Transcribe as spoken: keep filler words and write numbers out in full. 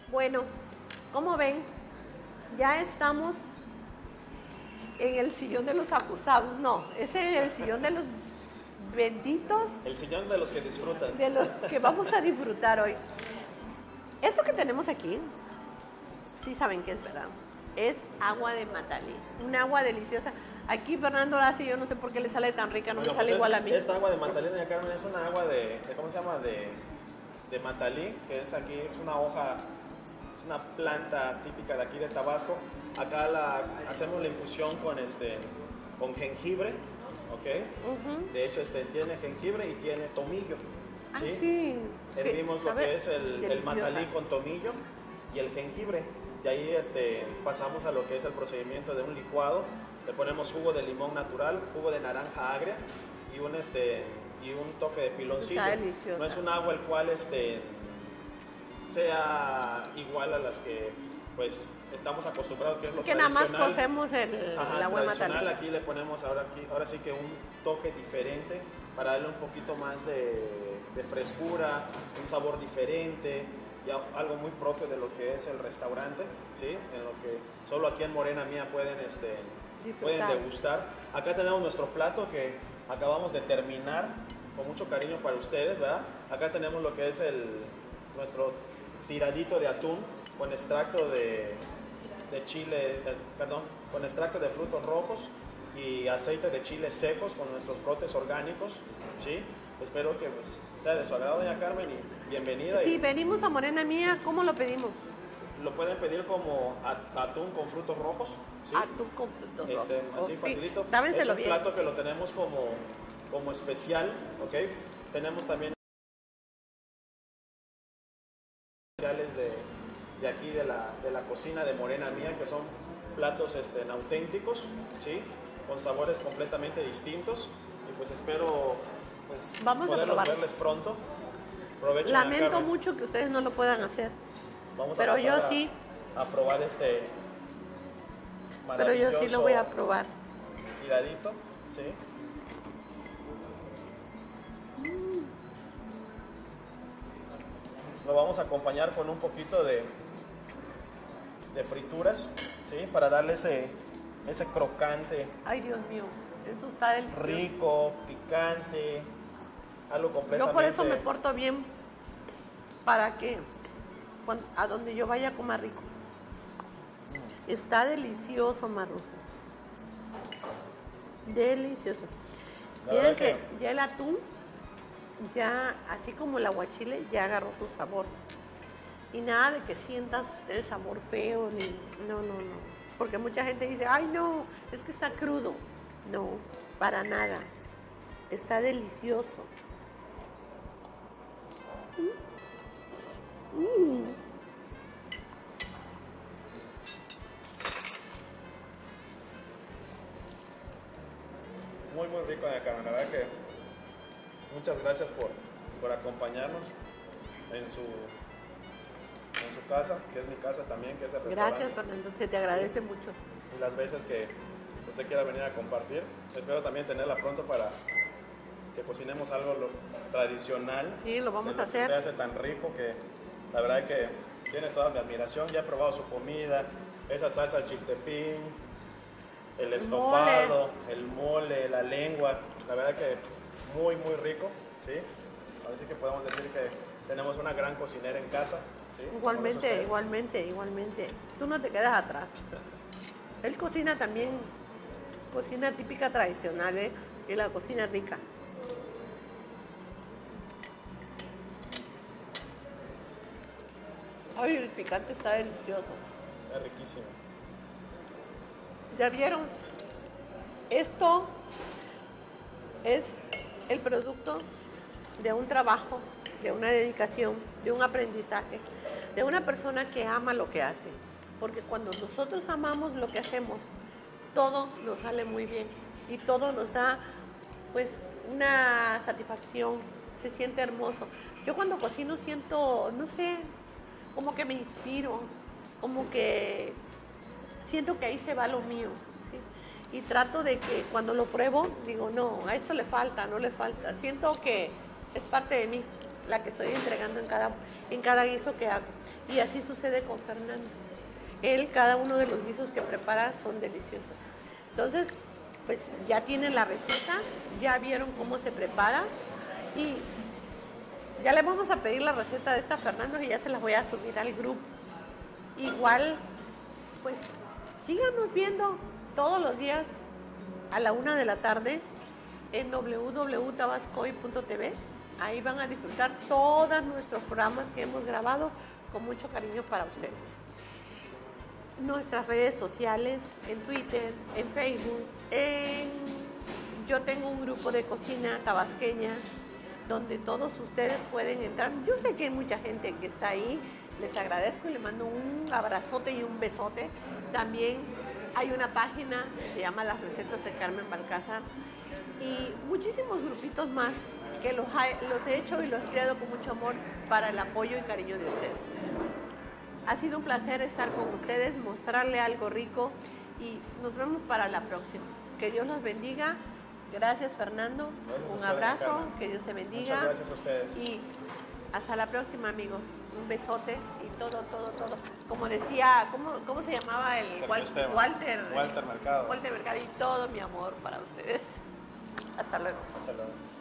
Bueno, como ven, ya estamos en el sillón de los acusados. No, ese es el sillón de los benditos. El sillón de los que disfrutan. De los que vamos a disfrutar hoy. Esto que tenemos aquí, sí saben que es verdad, es agua de Matalí, un agua deliciosa. Aquí Fernando hace, yo no sé por qué le sale tan rica, no Bueno, me sale pues igual es, a mí. Esta agua de Matalí, doña Carmen, es una agua de, de ¿cómo se llama? De, de Matalí, que es aquí, es una hoja, es una planta típica de aquí de Tabasco. Acá la, hacemos la infusión con, este, con jengibre, ¿ok? Uh-huh. De hecho, este, tiene jengibre y tiene tomillo. Ah, ¿sí? sí. Hervimos lo ¿Sabe? que es el, el Matalí con tomillo y el jengibre. De ahí este, pasamos a lo que es el procedimiento de un licuado. Le ponemos jugo de limón natural, jugo de naranja agria y un, este, y un toque de piloncillo. Está deliciosa. No es un agua el cual este, sea igual a las que pues estamos acostumbrados, que es lo que nada más tradicional. cocemos el, Ajá, el agua de tradicional. Matalí. Aquí le ponemos ahora, aquí, ahora sí que un toque diferente para darle un poquito más de, de frescura, un sabor diferente, ya algo muy propio de lo que es el restaurante, ¿sí? En lo que solo aquí en Morena Mía pueden, este, pueden degustar. Acá tenemos nuestro plato que acabamos de terminar con mucho cariño para ustedes, ¿verdad? Acá tenemos lo que es el, nuestro tiradito de atún con extracto de, de chile, de, perdón, con extracto de frutos rojos y aceite de chiles secos con nuestros brotes orgánicos, ¿sí? Espero que pues, sea de su agrado, doña Carmen, y bienvenida. Sí, y venimos a Morena Mía, ¿cómo lo pedimos? lo pueden pedir como atún con frutos rojos, ¿sí? Atún con frutos este, rojos. Así Ok. facilito. Dávenselo es un bien. plato que lo tenemos como, como especial, ¿ok? Tenemos también especiales de, de aquí, de la, de la cocina de Morena Mía, que son platos este, auténticos, ¿sí? Con sabores completamente distintos, y pues espero pues, Vamos poderlos a probar. verles pronto. Aprovechen, Lamento Carmen. mucho que ustedes no lo puedan hacer. Vamos pero a yo a, sí. a probar este Pero yo sí lo voy a probar. Tiradito, ¿sí? Mm. Lo vamos a acompañar con un poquito de, de frituras, ¿sí? Para darle ese, ese crocante. Ay, Dios mío, esto está delicioso. Rico, picante, algo completamente... Yo por eso me porto bien, para que cuando, a donde yo vaya coma rico. Está delicioso, Maru. Delicioso. Miren que, que ya el atún, ya así como el aguachile, ya agarró su sabor. Y nada de que sientas el sabor feo, ni... No, no, no. Porque mucha gente dice, ay no, es que está crudo. No, para nada. Está delicioso. Mm. Muy, muy rico, doña Carmen. La verdad que muchas gracias por, por acompañarnos en su, en su casa, que es mi casa también, que es el restaurante. Gracias, Fernando, se te agradece mucho. Y las veces que usted quiera venir a compartir. Espero también tenerla pronto para que cocinemos algo lo, tradicional. Sí, lo vamos a hacer. Que hace tan rico que la verdad que tiene toda mi admiración. Ya he probado su comida, esa salsa al chiltepín, el estofado, el mole, la lengua. La verdad que muy, muy rico, ¿sí? Así que podemos decir que tenemos una gran cocinera en casa, ¿sí? Igualmente, igualmente, igualmente. Tú no te quedas atrás. Él cocina también, cocina típica tradicional, ¿eh? Y la cocina rica. Ay, el picante está delicioso. Está riquísimo. ¿Ya vieron? Esto es el producto de un trabajo, de una dedicación, de un aprendizaje, de una persona que ama lo que hace. Porque cuando nosotros amamos lo que hacemos, todo nos sale muy bien y todo nos da pues una satisfacción, se siente hermoso. Yo cuando cocino siento, no sé, como que me inspiro, como que siento que ahí se va lo mío, ¿sí? Y trato de que cuando lo pruebo, digo, no, a eso le falta, no le falta. Siento que es parte de mí, la que estoy entregando en cada, en cada guiso que hago. Y así sucede con Fernando. Él, cada uno de los guisos que prepara son deliciosos. Entonces, pues ya tienen la receta, ya vieron cómo se prepara y ya le vamos a pedir la receta de esta a Fernando y ya se las voy a subir al grupo. Igual, pues síganos viendo todos los días a la una de la tarde en doble u doble u punto tabascoy punto t v. Ahí van a disfrutar todos nuestros programas que hemos grabado con mucho cariño para ustedes. Nuestras redes sociales, en Twitter, en Facebook, en... yo tengo un grupo de cocina tabasqueña donde todos ustedes pueden entrar. Yo sé que hay mucha gente que está ahí, les agradezco y les mando un abrazote y un besote. También hay una página que se llama Las Recetas de Carmen Balcázar y muchísimos grupitos más que los, ha, los he hecho y los he creado con mucho amor para el apoyo y cariño de ustedes. Ha sido un placer estar con ustedes, mostrarle algo rico y nos vemos para la próxima. Que Dios los bendiga. Gracias, Fernando. Gracias un abrazo, Carmen. Que Dios te bendiga. Muchas gracias a ustedes. Y hasta la próxima, amigos. Un besote y todo, todo, todo. Como decía, ¿cómo, cómo se llamaba el Walter? Walter, Walter Mercado. Walter Mercado y todo mi amor para ustedes. Hasta luego. Hasta luego.